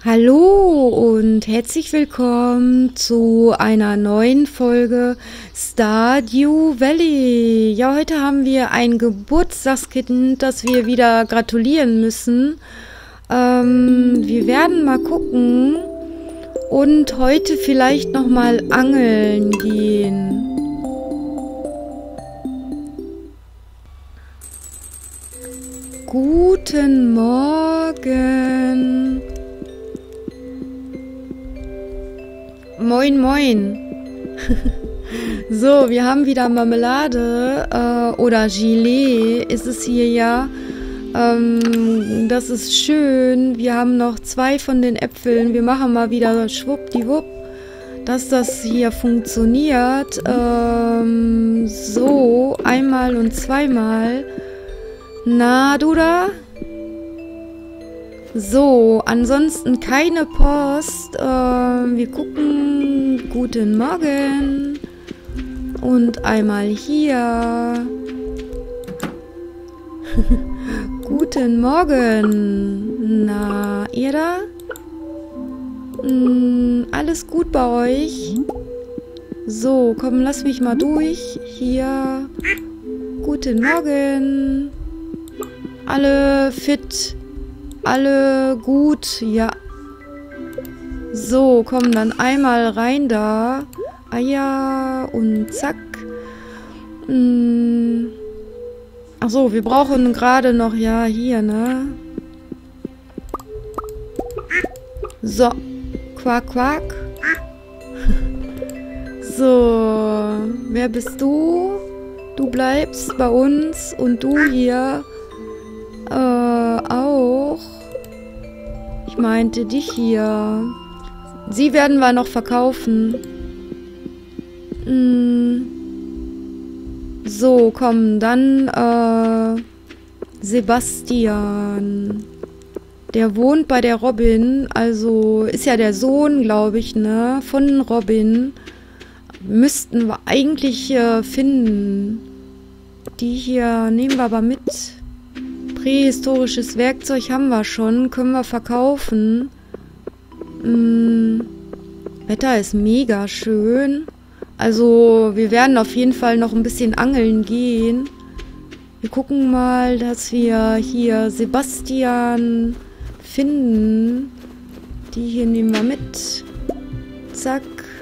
Hallo und herzlich willkommen zu einer neuen Folge Stardew Valley. Ja, heute haben wir ein Geburtstagskind, das wir wieder gratulieren müssen. Wir werden mal gucken und heute vielleicht noch mal angeln gehen. Guten Morgen. Moin, moin. So, wir haben wieder Marmelade oder Gelee ist es hier ja. Das ist schön. Wir haben noch 2 von den Äpfeln. Wir machen mal wieder schwuppdiwupp, dass das hier funktioniert. So, einmal und zweimal. Na, du da? So, ansonsten keine Post. Wir gucken. Guten Morgen. Und einmal hier. Guten Morgen. Na, ihr da? Alles gut bei euch? So, komm, lass mich mal durch. Hier. Guten Morgen. Alle fit. Alle gut, ja. So, komm dann einmal rein da. Eier und zack. Ach so, wir brauchen gerade noch, ja, hier, ne? So, quack, quack. So, wer bist du? Du bleibst bei uns und du hier auch. Ich meinte dich hier. Sie werden wir noch verkaufen. So, komm, dann Sebastian. Der wohnt bei der Robin. Also ist ja der Sohn, glaube ich, ne? Von Robin. Müssten wir eigentlich finden. Die hier nehmen wir aber mit. Prähistorisches Werkzeug haben wir schon. Können wir verkaufen. Wetter ist mega schön. Also wir werden auf jeden Fall noch ein bisschen angeln gehen. Wir gucken mal, dass wir hier Sebastian finden. Die hier nehmen wir mit. Zack.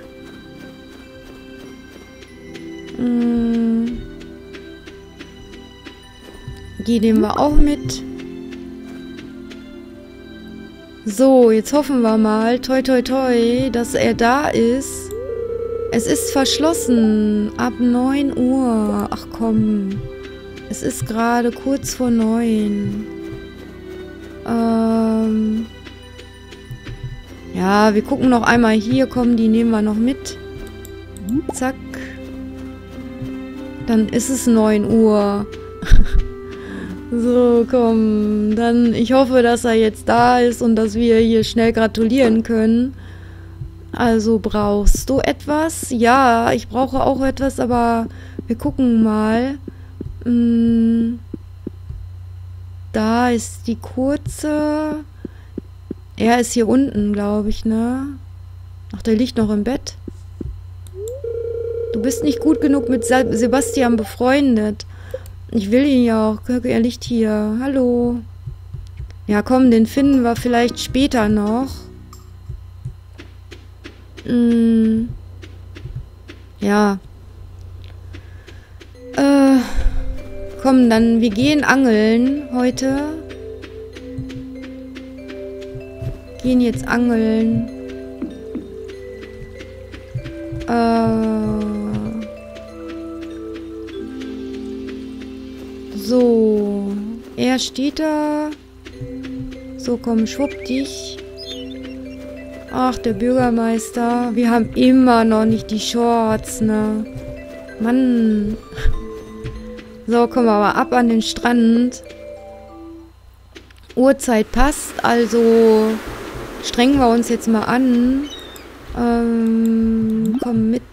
Die nehmen wir auch mit. So, jetzt hoffen wir mal, toi toi toi, dass er da ist. Es ist verschlossen. Ab 9 Uhr. Ach komm. Es ist gerade kurz vor 9. Ja, wir gucken noch einmal hier. Komm, die nehmen wir noch mit. Zack. Dann ist es 9 Uhr. So, komm. Dann, ich hoffe, dass er jetzt da ist und dass wir hier schnell gratulieren können. Also, brauchst du etwas? Ja, ich brauche auch etwas, aber wir gucken mal. Da ist die kurze. Er ist hier unten, glaube ich, ne? Ach, der liegt noch im Bett. Du bist nicht gut genug mit Sebastian befreundet. Ich will ihn ja auch. Er liegt hier. Hallo. Ja, komm, den finden wir vielleicht später noch. Ja. Komm, dann, wir gehen angeln heute. Gehen jetzt angeln. So, er steht da. So, komm, schwupp dich. Ach, der Bürgermeister. Wir haben immer noch nicht die Shorts, ne? Mann. So, kommen wir aber ab an den Strand. Uhrzeit passt, also strengen wir uns jetzt mal an. Komm mit.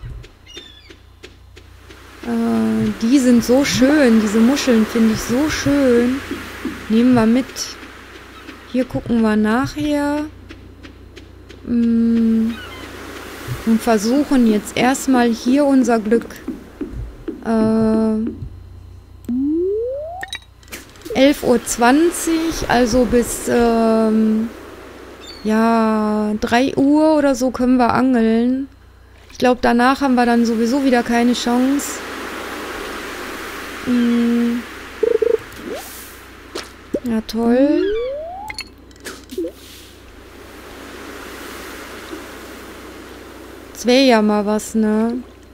Die sind so schön. Diese Muscheln finde ich so schön. Nehmen wir mit. Hier gucken wir nachher. Und versuchen jetzt erstmal hier unser Glück. 11:20 Uhr, also bis ja, 3 Uhr oder so können wir angeln. Ich glaube, danach haben wir dann sowieso wieder keine Chance. Ja, toll. Das wäre ja mal was, ne?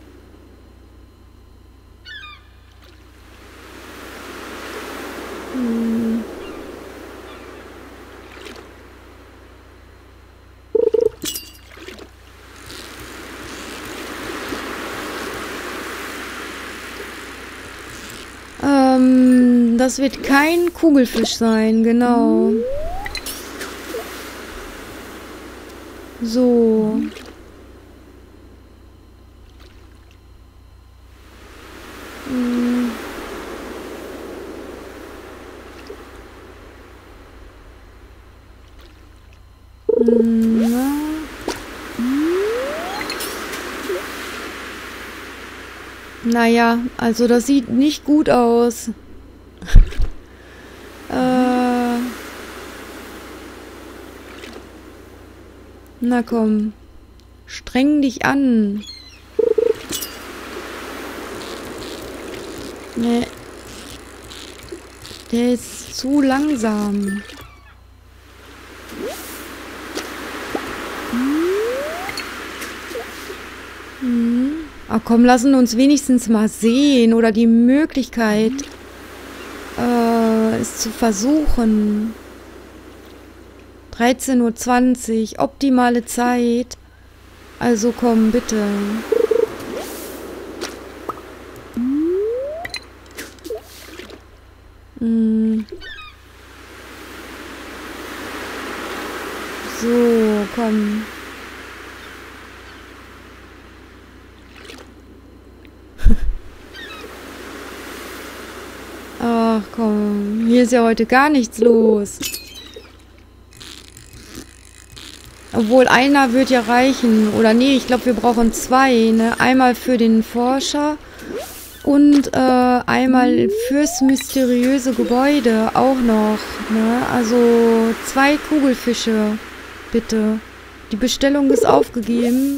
Das wird kein Kugelfisch sein, genau. So. Naja, also das sieht nicht gut aus. Na komm, streng dich an. Nee. Der ist zu langsam. Ach komm, lassen uns wenigstens mal sehen oder die Möglichkeit, es zu versuchen. 13:20 Uhr, optimale Zeit. Also komm, bitte. So, komm. Ach komm, hier ist ja heute gar nichts los. Obwohl, einer wird ja reichen. Oder nee, ich glaube, wir brauchen 2. Ne? Einmal für den Forscher und einmal fürs mysteriöse Gebäude auch noch. Ne? Also 2 Kugelfische, bitte. Die Bestellung ist aufgegeben.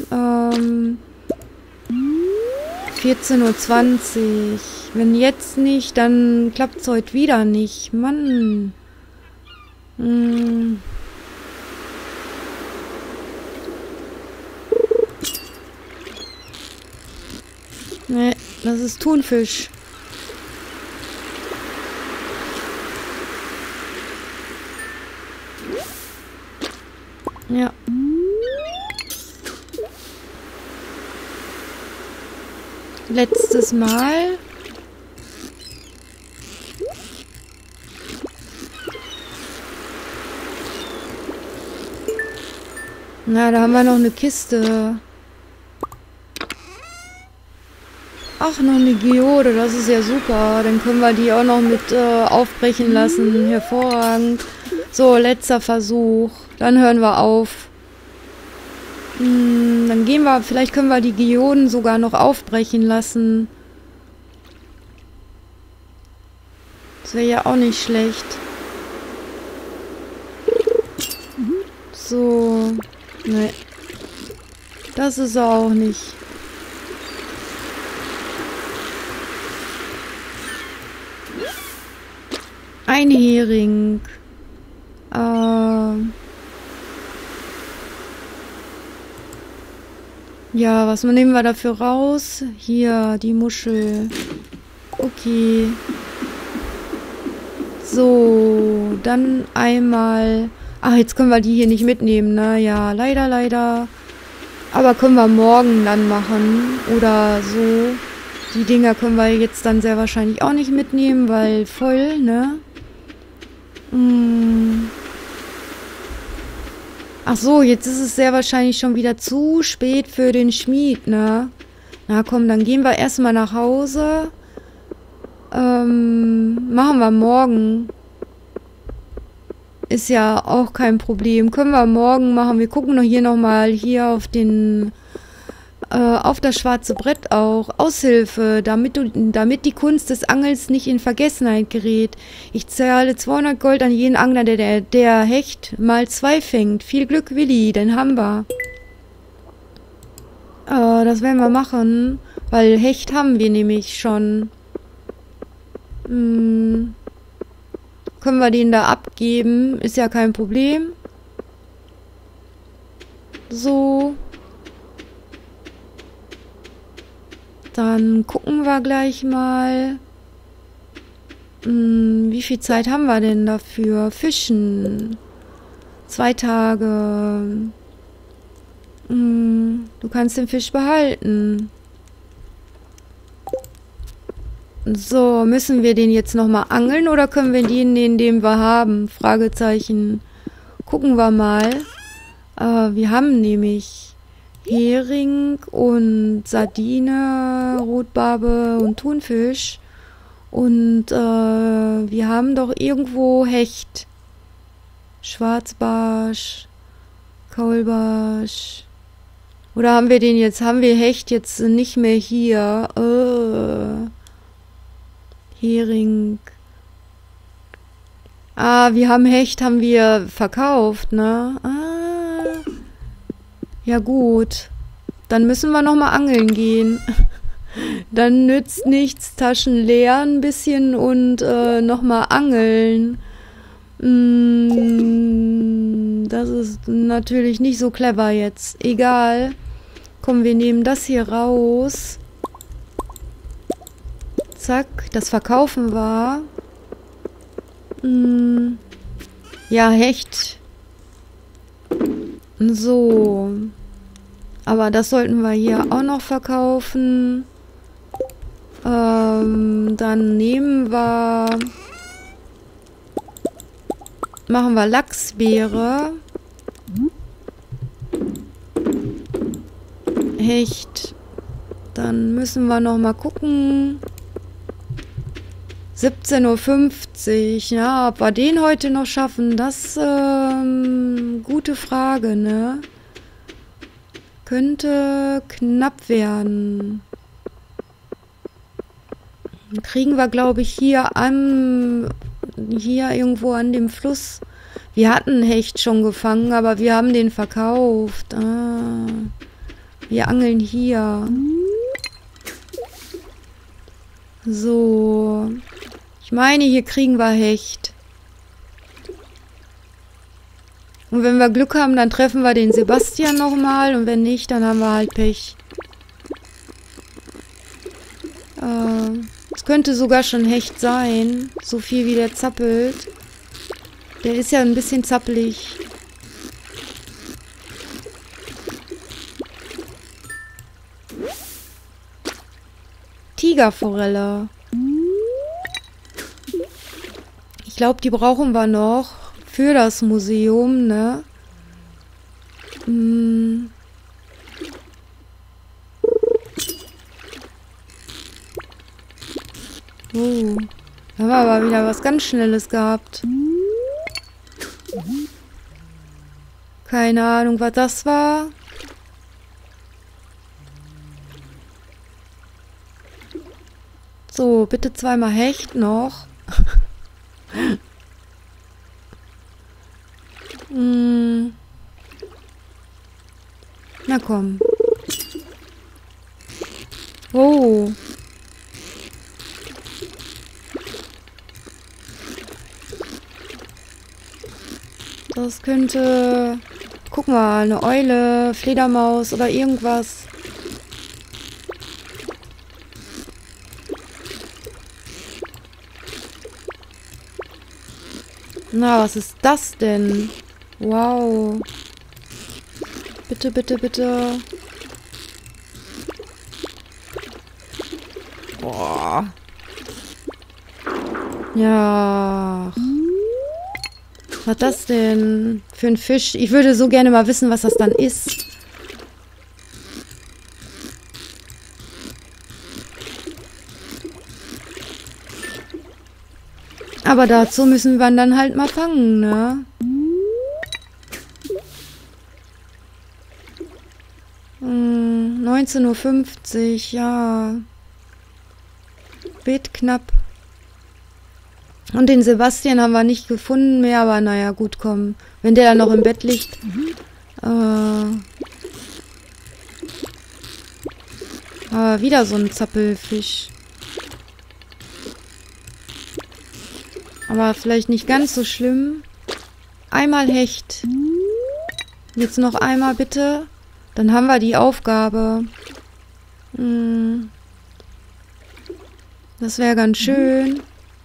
14:20 Uhr. Wenn jetzt nicht, dann klappt es heute wieder nicht. Mann. Nee, das ist Thunfisch. Ja. Letztes Mal. Na, da haben wir noch eine Kiste. Ach, noch eine Geode, das ist ja super. Dann können wir die auch noch mit aufbrechen lassen. Hervorragend. So, letzter Versuch. Dann hören wir auf. Dann gehen wir, vielleicht können wir die Geoden sogar noch aufbrechen lassen. Das wäre ja auch nicht schlecht. So. Ne. Das ist er auch nicht. Ein Hering. Ja, was nehmen wir dafür raus? Hier, die Muschel. Okay. So, dann einmal... Ach, jetzt können wir die hier nicht mitnehmen, ne? Ja, leider, leider. Aber können wir morgen dann machen. Oder so. Die Dinger können wir jetzt dann sehr wahrscheinlich auch nicht mitnehmen, weil voll, ne? Ach so, jetzt ist es sehr wahrscheinlich schon wieder zu spät für den Schmied, ne? Na komm, dann gehen wir erstmal nach Hause. Machen wir morgen. Ist ja auch kein Problem. Können wir morgen machen. Wir gucken noch hier nochmal hier auf den auf das schwarze Brett auch. Aushilfe, damit die Kunst des Angels nicht in Vergessenheit gerät. Ich zahle 200 Gold an jeden Angler, der Hecht mal 2 fängt. Viel Glück, Willi, den haben wir. Das werden wir machen, weil Hecht haben wir nämlich schon. Können wir den da abgeben? Ist ja kein Problem. So. Dann gucken wir gleich mal. Wie viel Zeit haben wir denn dafür? Fischen. 2 Tage. Du kannst den Fisch behalten. So, müssen wir den jetzt nochmal angeln oder können wir den nehmen, den wir haben? Fragezeichen. Gucken wir mal. Wir haben nämlich Hering und Sardine, Rotbarbe und Thunfisch. Und wir haben doch irgendwo Hecht. Schwarzbarsch, Kaulbarsch. Oder haben wir Hecht jetzt nicht mehr hier? Hering. Wir haben Hecht, haben wir verkauft, ne? Ja gut. Dann müssen wir nochmal angeln gehen. Dann nützt nichts, Taschen leer ein bisschen und nochmal angeln. Das ist natürlich nicht so clever jetzt. Egal. Komm, wir nehmen das hier raus. Zack, das verkaufen wir. Ja, Hecht. So. Aber das sollten wir hier auch noch verkaufen. Dann machen wir Lachsbeere. Hecht. Dann müssen wir noch mal gucken. 17:50 Uhr. Ja, ob wir den heute noch schaffen, das gute Frage, ne? Könnte knapp werden. Kriegen wir, glaube ich, hier irgendwo an dem Fluss. Wir hatten Hecht schon gefangen, aber wir haben den verkauft. Wir angeln hier. So. Ich meine, hier kriegen wir Hecht. Und wenn wir Glück haben, dann treffen wir den Sebastian nochmal. Und wenn nicht, dann haben wir halt Pech. Es könnte sogar schon Hecht sein. So viel wie der zappelt. Der ist ja ein bisschen zappelig. Tigerforelle. Ich glaube, die brauchen wir noch für das Museum, ne? Oh, da haben wir aber wieder was ganz Schnelles gehabt. Keine Ahnung, was das war. So, bitte zweimal Hecht noch. Na komm. Oh. Das könnte... Guck mal, eine Eule, Fledermaus oder irgendwas. Na, was ist das denn? Wow. Bitte, bitte, bitte. Boah. Ja. Was ist das denn für ein Fisch? Ich würde so gerne mal wissen, was das dann ist. Aber dazu müssen wir ihn dann halt mal fangen, ne? 19:50 Uhr, ja. Spät knapp. Und den Sebastian haben wir nicht gefunden mehr, aber naja, gut, komm. Wenn der dann noch im Bett liegt. Wieder so ein Zappelfisch. Aber vielleicht nicht ganz so schlimm. Einmal Hecht. Jetzt noch einmal bitte. Dann haben wir die Aufgabe. Das wäre ganz schön.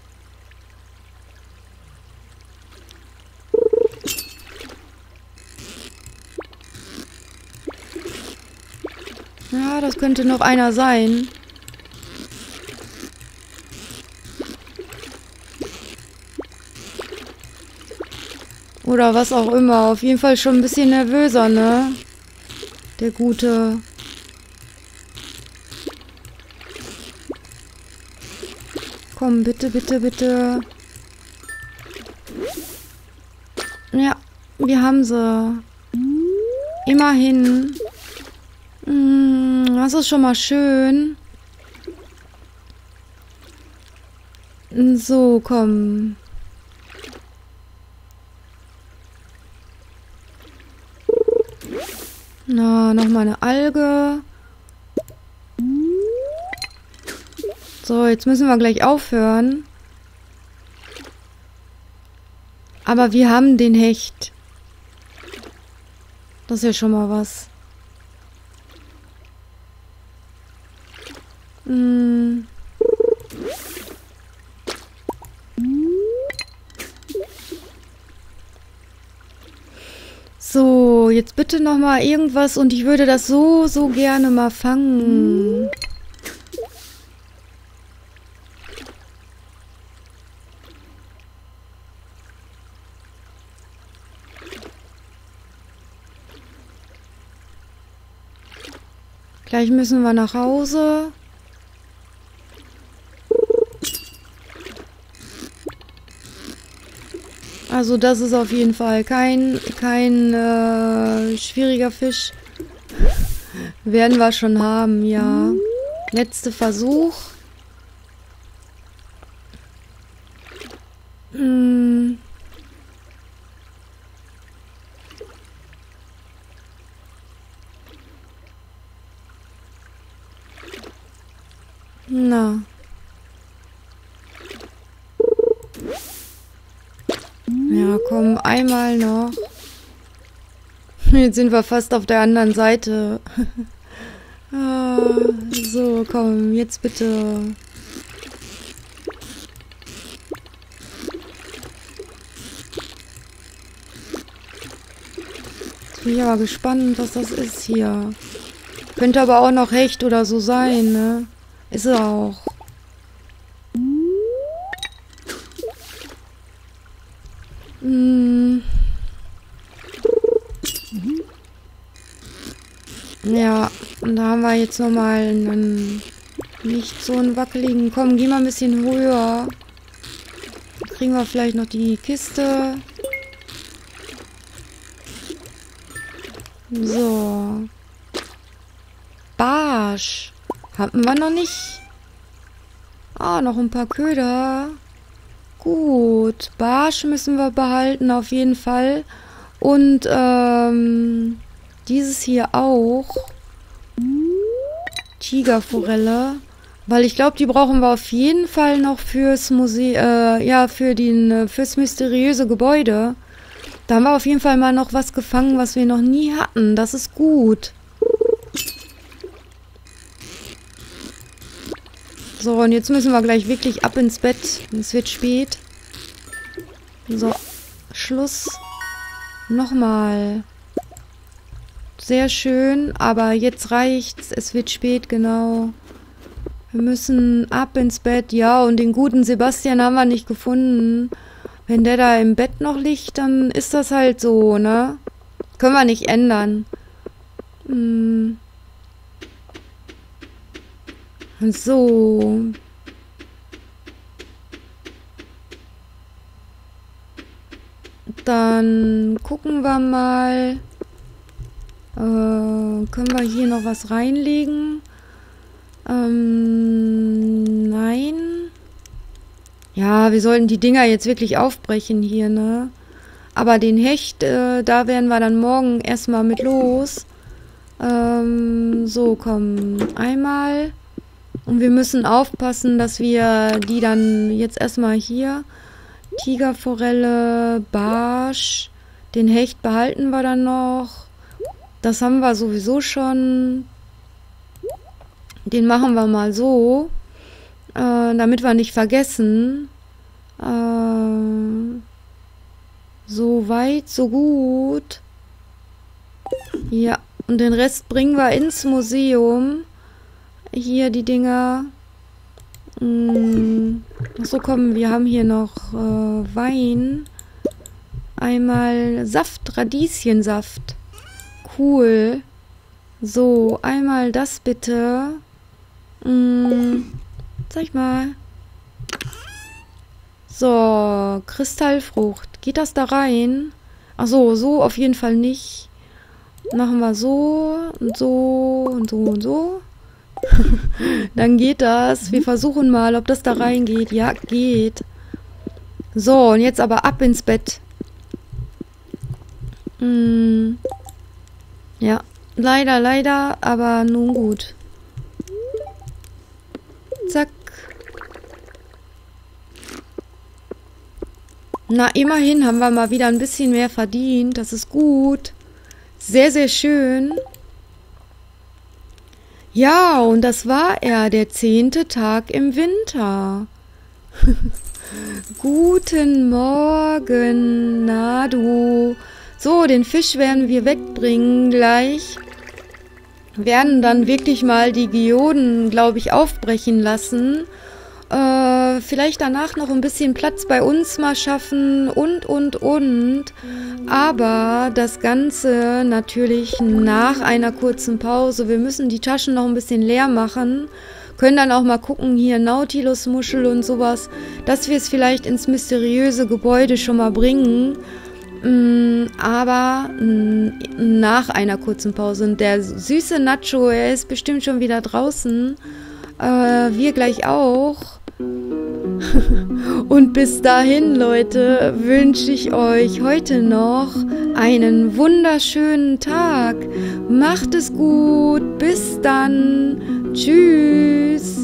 Ja, das könnte noch einer sein. Oder was auch immer. Auf jeden Fall schon ein bisschen nervöser, ne? Der Gute. Komm, bitte, bitte, bitte. Ja, wir haben sie. Immerhin. Das ist schon mal schön. So, komm. Na, nochmal eine Alge. So, jetzt müssen wir gleich aufhören. Aber wir haben den Hecht. Das ist ja schon mal was. So, jetzt bitte noch mal irgendwas und ich würde das so gerne mal fangen. Gleich müssen wir nach Hause. Also das ist auf jeden Fall kein schwieriger Fisch. Werden wir schon haben, ja. Letzter Versuch. Na. Ja, komm, einmal noch. Jetzt sind wir fast auf der anderen Seite. So, komm, jetzt bitte. Jetzt bin ich aber gespannt, was das ist hier. Könnte aber auch noch Hecht oder so sein, ne? Ist er auch. Ja, und da haben wir jetzt nochmal einen nicht so einen wackeligen. Komm, geh mal ein bisschen höher. Dann kriegen wir vielleicht noch die Kiste. So. Barsch. Hatten wir noch nicht. Noch ein paar Köder. Gut. Barsch müssen wir behalten, auf jeden Fall. Und, dieses hier auch. Tigerforelle. Weil ich glaube, die brauchen wir auf jeden Fall noch fürs Museum, fürs mysteriöse Gebäude. Da haben wir auf jeden Fall mal noch was gefangen, was wir noch nie hatten. Das ist gut. So, und jetzt müssen wir gleich wirklich ab ins Bett. Es wird spät. So, Schluss. Nochmal. Sehr schön, aber jetzt reicht's. Es wird spät, genau. Wir müssen ab ins Bett. Ja, und den guten Sebastian haben wir nicht gefunden. Wenn der da im Bett noch liegt, dann ist das halt so, ne? Können wir nicht ändern. So. Dann gucken wir mal. Können wir hier noch was reinlegen? Nein. Ja, wir sollten die Dinger jetzt wirklich aufbrechen hier, ne? Aber den Hecht, da werden wir dann morgen erstmal mit los. So, komm. Einmal. Und wir müssen aufpassen, dass wir die dann jetzt erstmal hier. Tigerforelle, Barsch. Den Hecht behalten wir dann noch. Das haben wir sowieso schon. Den machen wir mal so. Damit wir nicht vergessen. So weit, so gut. Ja, und den Rest bringen wir ins Museum. Hier die Dinger. Achso, komm, wir haben hier noch Wein. Einmal Saft, Radieschensaft. Cool. So, einmal das bitte. Zeig mal. So, Kristallfrucht. Geht das da rein? Achso, so auf jeden Fall nicht. Machen wir so und so und so und so. Dann geht das. Wir versuchen mal, ob das da reingeht. Ja, geht. So, und jetzt aber ab ins Bett. Ja, leider, leider, aber nun gut. Zack. Na, immerhin haben wir mal wieder ein bisschen mehr verdient. Das ist gut. Sehr, sehr schön. Ja, und das war er, der 10. Tag im Winter. Guten Morgen, na du. So, den Fisch werden wir wegbringen gleich. Werden dann wirklich mal die Geoden, glaube ich, aufbrechen lassen. Vielleicht danach noch ein bisschen Platz bei uns mal schaffen und. Aber das Ganze natürlich nach einer kurzen Pause. Wir müssen die Taschen noch ein bisschen leer machen. Können dann auch mal gucken, hier Nautilusmuschel und sowas, dass wir es vielleicht ins mysteriöse Gebäude schon mal bringen. Aber nach einer kurzen Pause. Und der süße Nacho, er ist bestimmt schon wieder draußen. Wir gleich auch. Und bis dahin, Leute, wünsche ich euch heute noch einen wunderschönen Tag. Macht es gut. Bis dann. Tschüss.